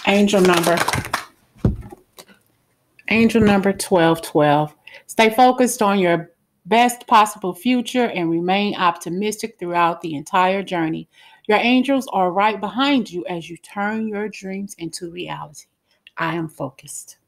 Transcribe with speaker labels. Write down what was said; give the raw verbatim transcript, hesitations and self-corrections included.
Speaker 1: Angel number. Angel number twelve twelve. Stay focused on your best possible future and remain optimistic throughout the entire journey. Your angels are right behind you as you turn your dreams into reality. I am focused.